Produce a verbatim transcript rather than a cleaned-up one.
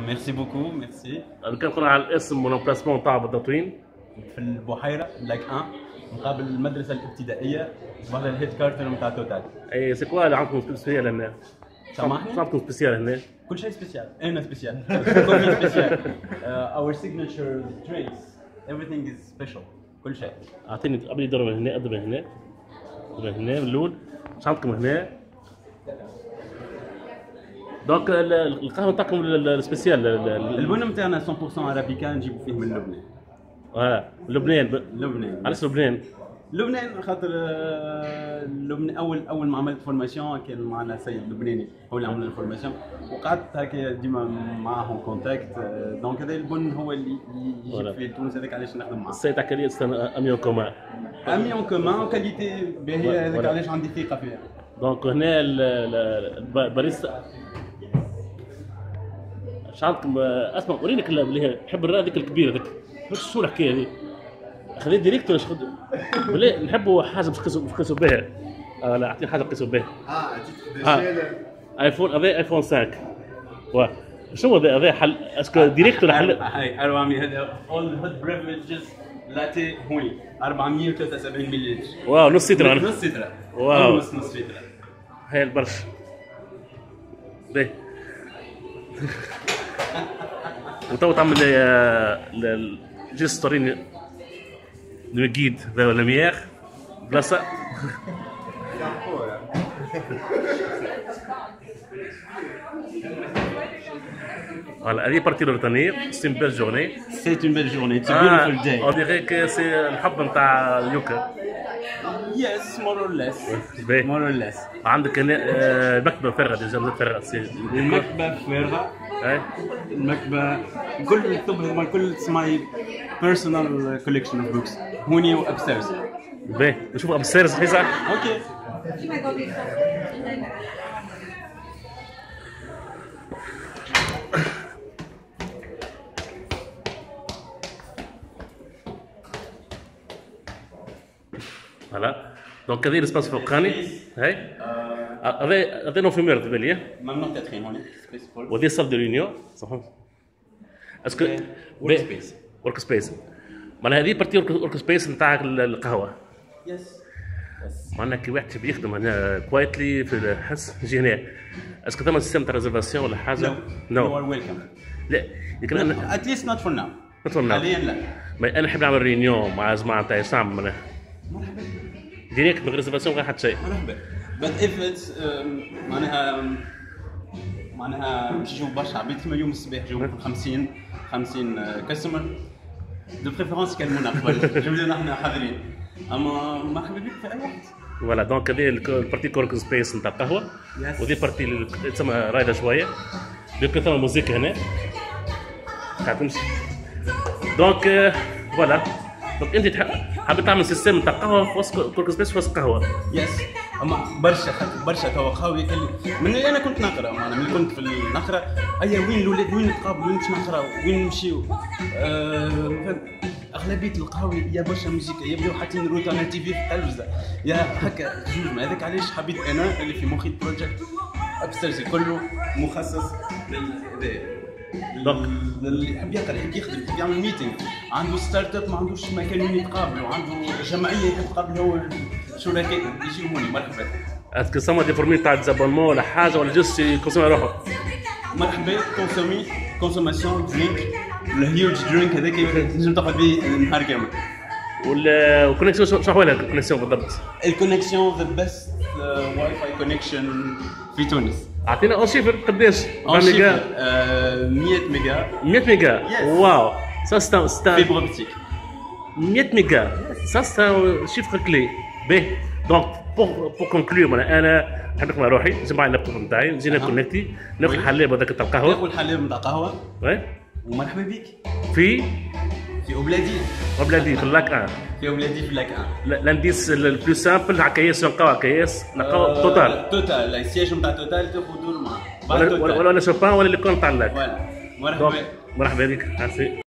ميرسي بوكو ميرسي. كان نقول على الاسم والامبلاسمون تاع بالتطوين. في البحيره لاك واحد مقابل المدرسه الابتدائيه وهذا الهيد كارتر نتاع توتال. اي سي كوا اللي عندكم سبيسيال هنا؟ سامحني؟ شو عندكم سبيسيال هنا؟ كل شيء سبيسيال، انا سبيسيال، كوفي سبيسيال. اور سيجنتشر درينكس everything is special كل شيء. اعطيني قبل يضرب من هنا اضرب من هنا اضرب من هنا من الاول. شو عندكم هنا؟ دونك القهوه تاعكم السبيسيال البن نتاعنا مية بالمية ارابيكا نجيبوا فيه من لبنان. فوالا لبنان. لبنان. علاش لبنان؟ لبنان خاطر لبنان اول اول ما عملت فورماسيون كان معنا سيد لبناني هو اللي عمل الفورماسيون وقعدت هكا ديما معاهم كونتاكت. دونك هذا البن هو اللي يجي في تونس هذاك علاش نخدم معاه. السيد تاع كاليت اميون كومان. اميون كومان وكاليتي باهيه هذاك علاش عندي ثقه فيها. دونك هنا الباريستا اش عندكم؟ اسمع وريني اللي نحب الرأي هذيك الكبيره هذيك شو الحكايه هذه؟ خليه ديريكت ولا شخد بلا نحبوا حاجه باش نقيسوا بها. اه لا اعطيني حاجه نقيسوا بها. اه عطيتك ايفون هذا ايفون خمسة. واه شنو هذا هذا حل اسكو ديريكت ولا حل؟ هاي أربعمية هذا اول هوت بريفليجز لاتيه هوني أربعمية وثلاثة وسبعين ملي. واو نص لتر. نص لتر. واو نص نص لتر. هاي البرش باهي. وتو تعمل لي جيست توريني لو جيد ذا لا ميير بلاصه. Voilà, هذه بارتي لورتانية. سي بيل جورني. سي اون بيل جورني. اتس بيوتيفول داي. اون ديغي كو سي الحب نتاع يوكا. يس مور اور ليس. مور اور ليس. عندك هنا المكتبة فارغة ديجا مازال فارغة. المكتبة فارغة. اي المكتبة كل الكتب هذوما كل ماي بيرسونال كوليكشن اوف بوكس هوني وابستيرز. باهي نشوف ابستيرز حيزة. اوكي. فوالا دونك هذه الاسباس فوقاني. هاي هذا هذا نو فيمير في بالي. ممنوع التدخين هون. وهذه صال دو لونيون صح. اسكو ورك سبيس. ورك سبيس معناها هذه بارتي ورك سبيس نتاع القهوه. يس معناها كي واحد يبي يخدم هنا كوايتلي في الحس يجي هنا. اسكو ثم سيستم تاع ريزرفاسيون ولا حاجه؟ نو يو ار ويلكم. لا لكن انا اتليست نوت فور ناو. نوت فور ناو حاليا لا. انا نحب نعمل ريونيون مع الجماعه تاعي صعب معناها مرحبا ديريكت من ريزرفاسيون غير حتى شيء. مرحبا بس اف اتس معناها معناها باش يجيو برشا عباد كيما اليوم الصباح جاو خمسين خمسين كاستمر دو بريفيرونس كلمونا قبل جاونا نحن حاضرين اما مرحبا بك في اي وقت. فوالا دونك هذه البارتي كورك سبيس نتاع القهوه وذي بارتي اللي تسمى رايده شويه بيبقى ثم موزيك هنا قاعد تمشي. دونك فوالا دونك انت حابب تعمل سيستم نتاع قهوه في وسط كورك سبيس في وسط قهوه. يس اما برشا خاطر برشا توا خاوي من اللي انا كنت نقرا انا ملي كنت في النقرا ايا وين الاولاد وين نتقابلوا وين باش نقراو وين نمشيو. أه اغلبيه القهاوي يا برشا موسيقى يبداو حاطين روتانا تي في في التلفزه يا هكا جوج. هذاك علاش حبيت انا اللي في مخي البروجيكت ابسترز كله مخصص لل اللي يحب يقرا يحب يخدم يحب يعمل ميتينغ عنده ستارت اب ما عندوش مكان وين يتقابلوا عنده جمعيه يحب يتقابل هو شركاء يجيو هوني. مرحبا. اسكو سما دي فورمي تاع ديزابونمون ولا حاجه ولا جوست يكونسومي روحه؟ مرحبا كونسومي كونسوماسيون درينك الهيوج درينك هذاك تنجم تقعد به نهار كامل. والكونيكسيون شنو احوالها الكونيكسيون بالضبط؟ الكونيكسيون ذا بيست واي فاي كونيكشن في تونس. اعطينا اون شيفر قداش؟ أربعة ميجا. مية ميجا. مية ميجا واو سا ستا ستا فيبر اوبتيك مية ميجا سا ستا شيفر كلي. باهي دونك بور بور كونكلور انا نحب نقرا روحي نجمع اللابتوب نتاعي نجي نكونكتي ناكل الحليب هذاك تاع القهوه ناكل الحليب نتاع القهوه. وي ومرحبا بك في في أولادي. أولادي في اللاك واحد. في أولادي في اللاك واحد. الانديس البلو سامبل على كياس نلقاو على كياس نلقاو توتال. توتال السياج نتاع توتال تاخذ دور معاه. ولا ولا شوبان ولا اللي كون تاع اللاك. فوالا مرحبا. مرحبا بك.